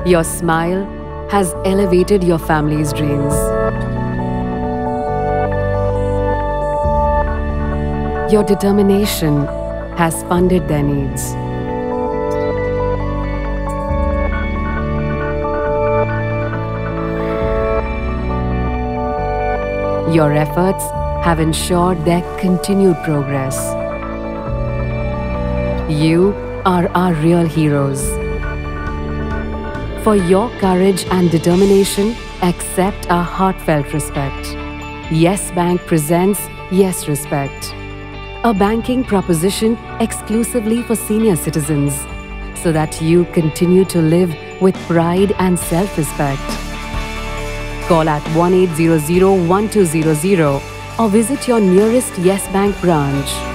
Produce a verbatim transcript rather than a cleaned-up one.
Your smile has elevated your family's dreams. Your determination has funded their needs. Your efforts have ensured their continued progress. You are our real heroes. For your courage and determination, accept our heartfelt respect. Yes Bank presents Yes Respect, a banking proposition exclusively for senior citizens, so that you continue to live with pride and self-respect. Call at one eight zero zero one two zero zero or visit your nearest Yes Bank branch.